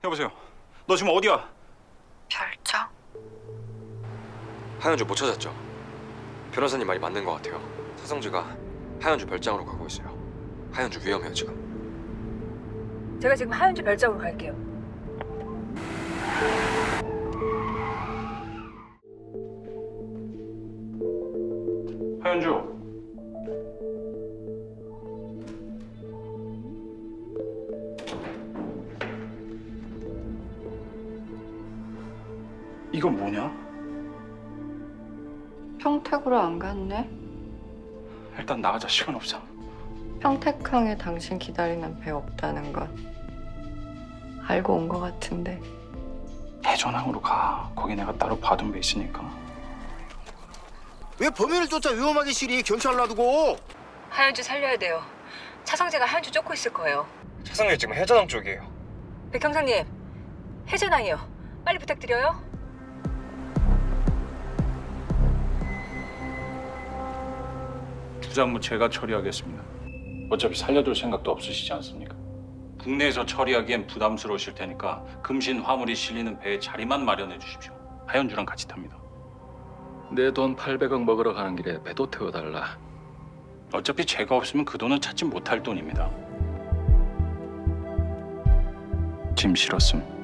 여보세요. 너 지금 어디야? 별장? 하연주 못 찾았죠? 변호사님 말이 맞는 것 같아요. 차성주가 하연주 별장으로 가고 있어요. 하연주 위험해요 지금. 제가 지금 하연주 별장으로 갈게요. 하연주. 이거 뭐냐? 평택으로 안 갔네? 일단 나가자. 시간 없어. 평택항에 당신 기다리는 배 없다는 건 알고 온 것 같은데. 대전항으로 가. 거기 내가 따로 봐둔 배 있으니까. 왜 범인을 쫓아 위험하게 실이 경찰 놔두고? 하연주 살려야 돼요. 차성재가 하연주 쫓고 있을 거예요. 차성주 지금 해전항 쪽이에요. 백 형사님, 해전항이요. 빨리 부탁드려요. 부장무 제가 처리하겠습니다. 어차피 살려둘 생각도 없으시지 않습니까? 국내에서 처리하기엔 부담스러우실 테니까 금신 화물이 실리는 배에 자리만 마련해 주십시오. 하연주랑 같이 탑니다. 내 돈 800억 먹으러 가는 길에 배도 태워달라. 어차피 제가 없으면 그 돈은 찾지 못할 돈입니다. 짐 실었음